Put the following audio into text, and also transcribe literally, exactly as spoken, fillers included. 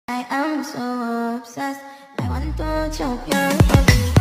I am so obsessed. I want to choke your head.